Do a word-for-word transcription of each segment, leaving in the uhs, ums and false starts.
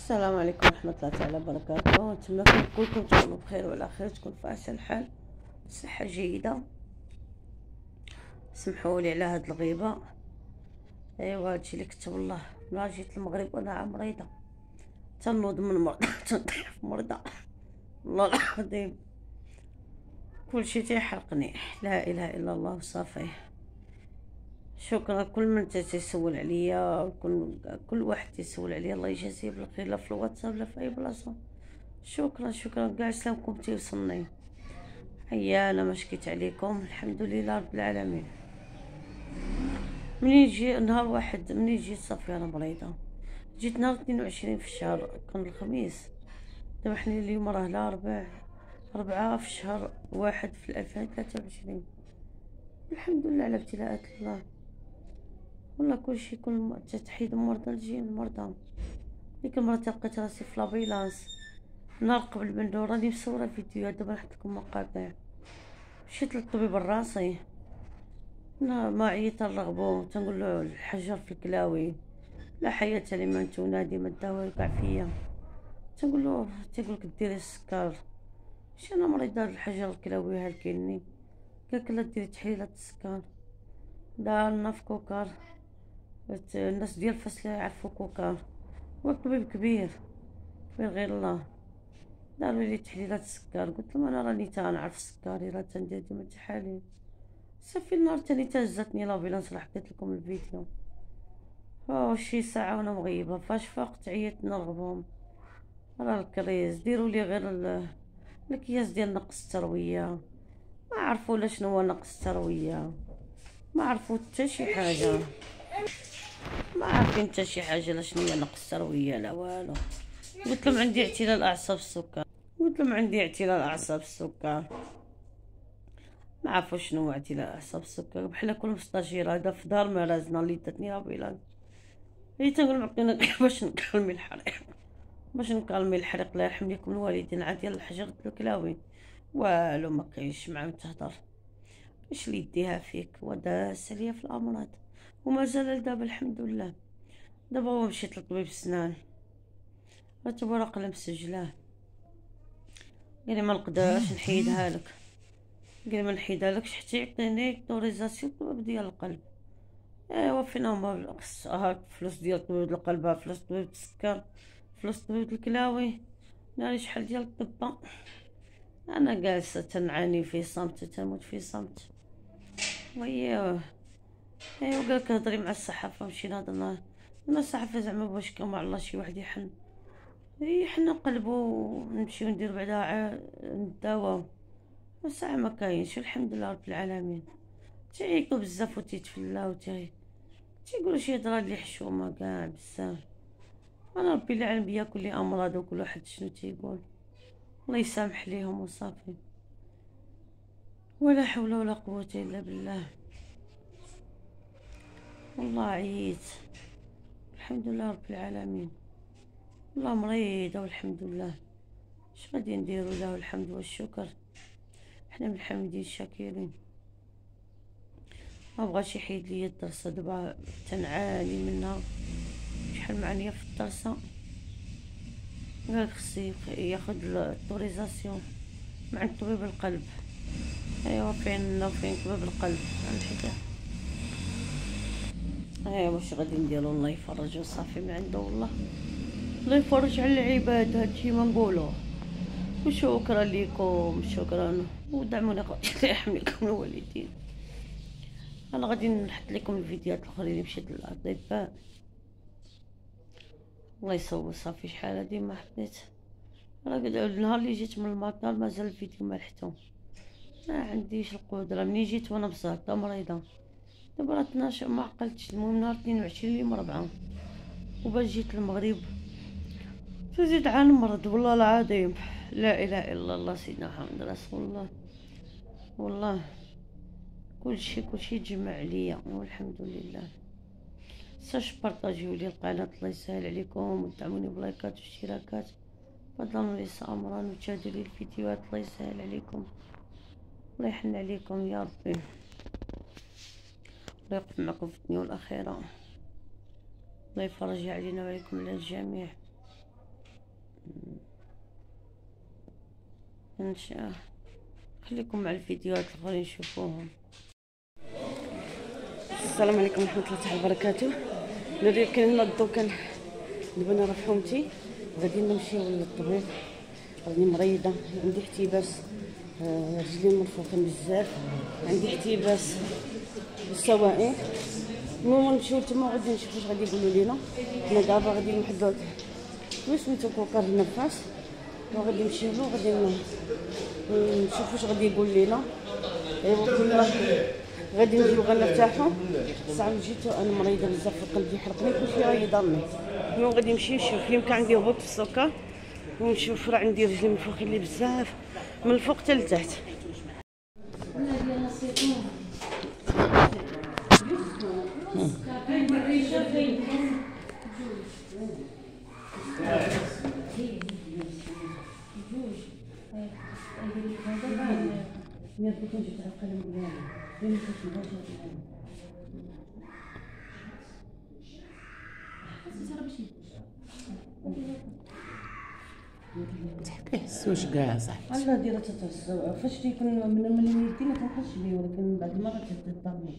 السلام عليكم ورحمة الله تعالى وبركاته. نتمنى كلكم تكونوا بخير وعلى خير، تكون في أحسن حال، صحة جيدة. سمحوا لي على هاد الغيبة. ايوا هادشي اللي كتب الله. ملي جيت المغرب وانا مريضة، تنوض من مرضى تنطيح في مرضى، والله العظيم كلشي تيحرقني. لا اله الا الله وصافي. شكرا كل من تيسول عليا، كل كل واحد تيسول عليا، الله يجازيه بالخير، لا في الواتساب لا في اي بلاصه. شكرا شكرا كاع سلامكم تيوصلني. هيا انا ما شكيت عليكم، الحمد لله رب العالمين. منين يجي نهار واحد، منين جيت صافي انا مريضه. جيت نهار اثنين وعشرين في الشهر، كان الخميس. دابا حنا اليوم راه الاربع، ربعة في شهر واحد في الألفين ثلاثة وعشرين. الحمد لله على ابتلاءات الله. والله كلشي كل تحيد المرضى الجين المرضى. ديك المرة لقيت راسي في لابيلانس نهار قبل ما ندور، راني مصورة فيديوهات، دابا نحط لكم مقاطع. مشيت للطبيب الراسي، ما عييت نرغبو، تنقول له الحجر في الكلاوي، لا حياة لمن تنادي ما الدواء يوقع فيا. تنقول له تيقول لك ديري السكر. شي انا مريضه الحجر الكلاوي هالكيني. قالك لا ديري تحليلات السكر. دارنا في كوكر، الناس ديال الفصل يعرفوا كوكر، هو طبيب كبير كبير غير الله. داروا لي تحليلات السكر، قلت لهم انا راني تا نعرف سكري، راه تندير ديما التحاليل. صافي النهار تاني تهزتني لابيلانس، راه حكيت لكم الفيديو. او شي ساعه وانا مغيبه، فاش فقت عييت نرغبهم. راه الكريز ديروا لي غير الكياس ديال نقص الترويه، ما عرفوا لا شنو هو نقص الترويه، ما عرفوا حتى شي حاجه، ما عارفين حتى شي حاجه لا شنو هي نقص الترويه لا والو. قلت لهم عندي اعتلال اعصاب السكر، قلت لهم عندي اعتلال اعصاب السكر، ما عرفوا شنو هو اعتلال اعصاب السكر. بحال كل مستشير هذا في دار مرازنا اللي داتني لابيلان، هي تنقول معطينا باش نكالمي الحريق، باش نكالمي الحريق. الله يرحم ليكم الوالدين، عاد ديال الحجر الكلاوي والو ما كاينش معاهم تهضر. اش اللي يديها فيك وداس عليا في الامراض، ومازال دابا الحمد لله. دابا هو مشيت لطبيب السنان، هات الورق اللي مسجلاه، قال لي ما نقدرش نحيدها لك، قال لي ما نحيدها لكش حتى يعطيني اوتوريزاسيون الطبيب ديال القلب. ايوا فين هما هاك فلوس ديال طبيب القلب، فلوس طبيب السكر، فلوس طبيب الكلاوي، ناري شحال ديال الطبا. انا جالسه تنعاني في صمت، تموت في صمت. وياه ايوا قالك هضري مع الصحافه، مشينا هضرنا مع الصحافه زعما باش كما الله شي واحد يحن يحن نقلبو، نمشيو ندير بعدا نداواو. الساعه ما كاينش، الحمد لله رب العالمين. تيعيطو بزاف وتيتفلاو تي تيقولوا شي هضره اللي حشومه كاع بزاف. انا ربي العالم بياكل لي امراض، وكل واحد شنو تيقول، الله يسامح ليهم وصافي. ولا حول ولا قوه الا بالله. والله عييت، الحمد لله رب العالمين. والله مريضه والحمد لله. اش غادي نديرو؟ له الحمد والشكر، حنا من الحامدين الشاكرين. ما بغاش يحيد لي الدرسه، دابا تنعاني منها. شحال معانيه في الدرسه، قال خصي ياخد الاوتوريزاسيون مع عند طبيب القلب. ايوا فين فين طبيب القلب عند حدا. ايوا واش غادي نديرو؟ الله يفرج وصافي من عنده. والله الله يفرج على العباد، هادشي ما نقولوه. وشكرا لكم، شكرا ودعموني، الله يحميكم الوالدين. انا غادي نحط لكم الفيديوهات الاخرين اللي مشيت للاطباء. الله يصوب صافي. شحال هادي ما حبيت، راه النهار اللي جيت من المطار مازال الفيديو ما لحتو، ما عنديش القدره. مني جيت وانا بزاطه مريضه، دابا راه اثناش ما عقلتش. المهم نهار اثنين وعشرين اليوم ربعة، وباش جيت المغرب تزيد عن مرض. والله العظيم لا اله الا الله سيدنا محمد رسول الله. والله كلشي كلشي تجمع عليا والحمد لله. ساش بارطاجيو لي القناه، الله يسهل عليكم، ودعموني بلايكات واشتراكات، فضلا وليس امرا، وتشاهدوا لي الفيديوهات، الله يسهل عليكم، الله يحن عليكم يا ربي، الله يوقف معكم في الدنيا والاخره، الله يفرج علينا وعليكم على الجميع. نشاء. خليكم مع الفيديوهات الاخرين نشوفوهم. السلام عليكم ورحمه الله تعالى وبركاته. نوريك كاين هنا الضو. كان دابا انا راه فحومتي غادي نمشيو للطبيب. راني مريضه، عندي احتباس، آه رجلي مرفوقين بزاف، عندي احتباس بالسوائل. المهم نمشيو تما غادي نشوف واش غادي يقولوا لينا. حنا دابا غادي نوحدو سميتو كوكر النفاس، وغادي نمشيو له غادي نشوف واش غادي يقول لينا. ايوا كنا غادي نجيو غنرتاحو. ساعه جيت انا مريضه بزاف، قلبي يحرقني كلشي راه يضرني. المهم غادي نمشي نشوف. يمكن عندي هبوط في السكر، ونشوف راه عندي رجلي منفوخين لي بزاف من الفوق حتى لتحت. تحسوش كاع صاحبتي. الله ديرها تتحس. فاش تيكون من ملي يدي ما كنحسش بيه، ولكن من بعد المره تتضرني.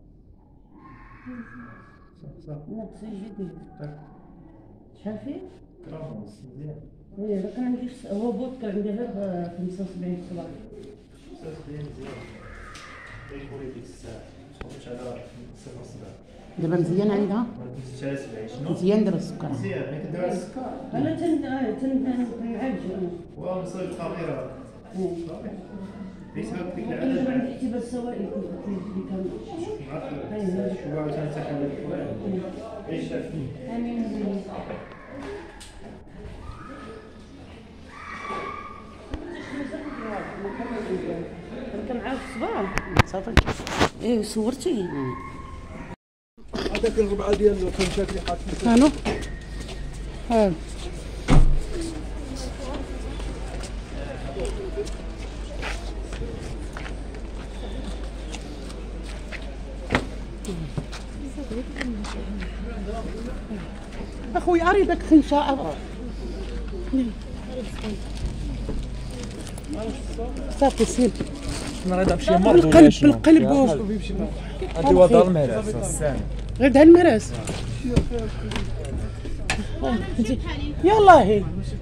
صح صح. نقص جدي. شحال فيه؟ كرا ونص مزيان. ايه راه كان عندي هبوط، كان عندي غير خمسة وسبعين صباع. خمسة وسبعين مزيان. يكون ديك الساعه تخرج على صفر سبعة. دابا مزيان عندها؟ مزيان دابا السكر. مزيان ملي كدير على السكر. انا تن تن تنعالج انا. واه مصايب خطيره. صافي. بسبب ديك انا العلاج عندي احتباس السوائل كنت قلت لك كامل. معرفش شو عاود تنتحمل الفوائد. ايش شافي؟ امين. كان معاه في الصباح صافي. ايه صورتي. هذاك الربعه ديال الخمسات اللي حاط فيه. هانو ها اخويا اري داك خنشاء صافي سير. مريضه بشي مرض ولا بالقلب شنو؟ بالقلب. هادي وضع المهراس السامي. غير دها المراس. يلا هي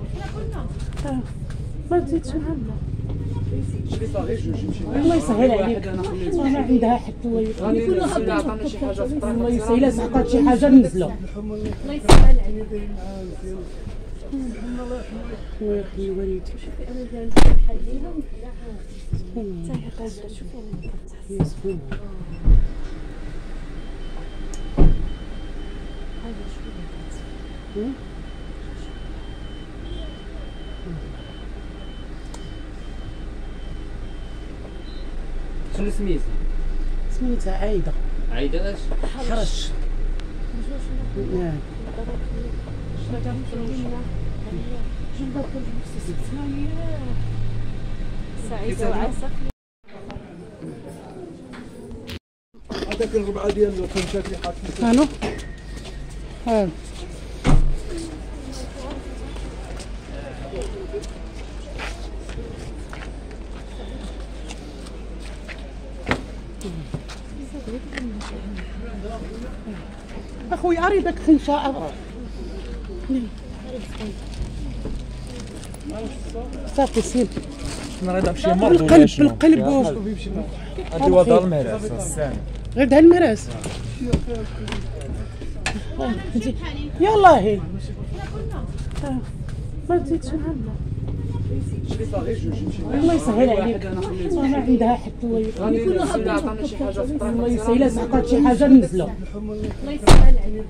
ما تزيدش معنا. الله يسهل عليك. انا عندها حتى الله يسهل. الله يسهل. الا سحقات شي حاجه ننزلوا. الله يسهل عليك. الله يخلي والديك. شوفي انا دايره بحال ليها حتى هي قاعده. شوفي انا كتحس. هذا شوفي شنو سميتها؟ سميتها عايده. عايده اش؟ حرش. نعم. سعيده وعسى. هذاك الربعه ديال الخمسات اللي حاط فيه. هانو ها اخويا اري داك خنشاء صافي سير. مريضه بشي مرض ولا بالقلب شنو؟ بالقلب. هادي وضع المهراس السامي. غير دها المراس. يلا هي ما تزيدش معنا. الله يسهل عليك. انا عندها حتى الله يسهل. الله يسهل. الا سحقات شي حاجه ننزلوا. الله يسهل عليك.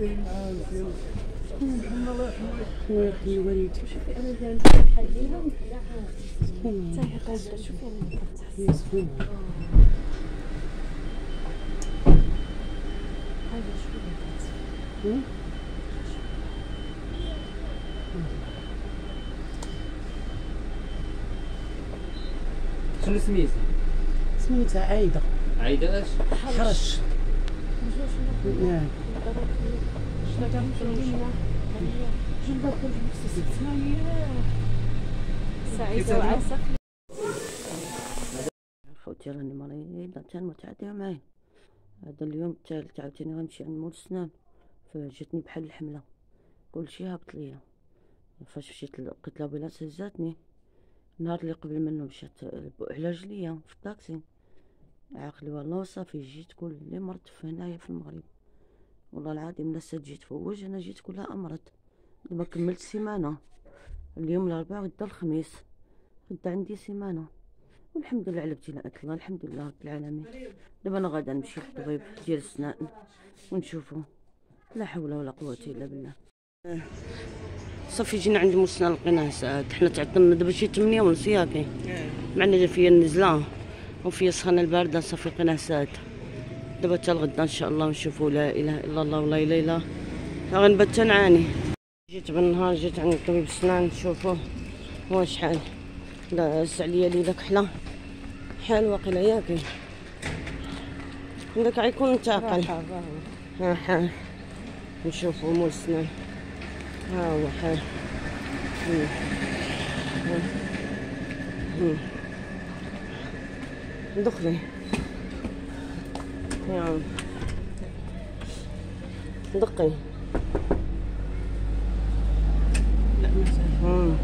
الله يخلي والديك. شوفي انا دايره بحال ليها حتى هي قاعده. شوفي انا كتحس. هذا شوفي شنو سميتها؟ سميتها عايده. عايده اش؟ حرش. نعم. سعيده وعسى. خواتي راني مريضة تان متعدية معايا. هذا اليوم الثالث عاوتاني غنمشي عند مول السنان، فجاتني بحال الحملة كلشي هابط ليا. فاش مشيت لقيت لها بلاصة هزاتني. النهار اللي قبل منه مشات على رجليا في الطاكسي، عاقلي والله صافي جيت كل اللي مرضت في هنايا في المغرب. والله العظيم لسه جيت فوج انا جيت كلها امرض. دابا كملت سيمانه، اليوم الاربعاء غدا الخميس، غدا عندي سيمانه والحمد لله على ابتلاء الله. الحمد لله رب العالمين. دابا انا غادا نمشي للطبيب ديال السنان ونشوفو. لا حول ولا قوه الا بالله. صافي جينا عند مول السنان لقيناه سعاد. حنا تعطلنا دابا شي ثمانية ونص ياكي، معنا فيا النزله وفيا السخانه البارده. صافي لقيناه سعاد. دابا حتى الغدا ان شاء الله نشوفو. لا اله الا الله ولا اله الا الله. غنبات تنعاني. جيت بالنهار جيت عند طبيب السنان نشوفوه هو شحال. لا هز عليا ليله كحله حال واقيلا ياكي. عندك غيكون منتقل. ها حال نشوفو مول السنان. ها هو حال. دخلي يا دقي. لا مازال.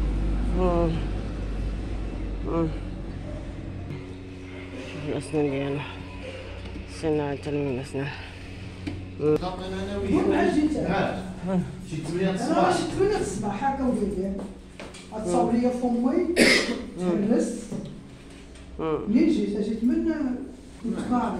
شوف الأسنان ديالو، سنة تلميذ الأسنان. لقينا انا وياه شي ثمانية الصباح. شي ثمانية الصباح هكا وليدي غتصاوب ليا فمي تهرس. منين جيت؟ جيت من متقارب.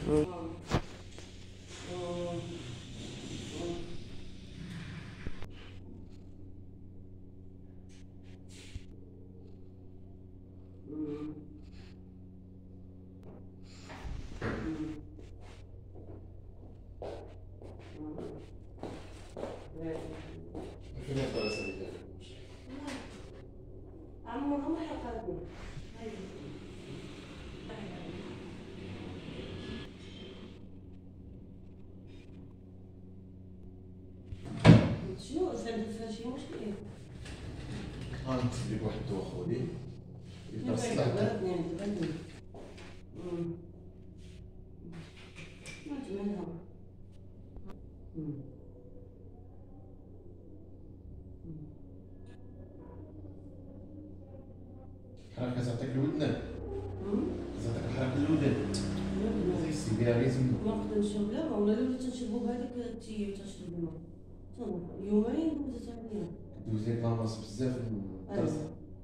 شنو زاد فيها شي مشكل؟ غنكتب لك واحد الدواء خودي لا يتصلح. بغاتني بغاتني. ما تمنها. حركة كتعطيك الودنان، كتعطيك الحركة الودان، تحسي بها غير تما. ما نقدر نشرب لا والله الا تنشربو بهذيك التي تشرب الماء. يومين دوزت عليا. دوز لك لاماس بزاف من الدرس.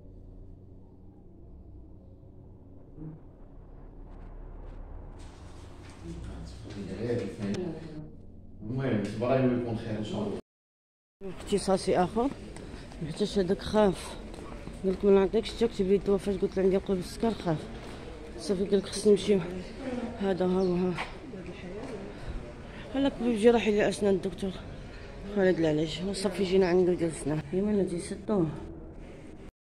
المهم تبارك الله يكون خير ان شاء الله. اختصاصي اخر حتى هذاك خاف، قلت ما نعطيكش حتى كتب لي الدواء. فاش قلت له عندي قلب السكر خاف. صافي قال لك خصني نمشيو. هذا ها هو ها هلاك بالجراحي ديال الاسنان الدكتور خالد العلاج. وصافي جينا عنده ديال السنان. يما تيسدوه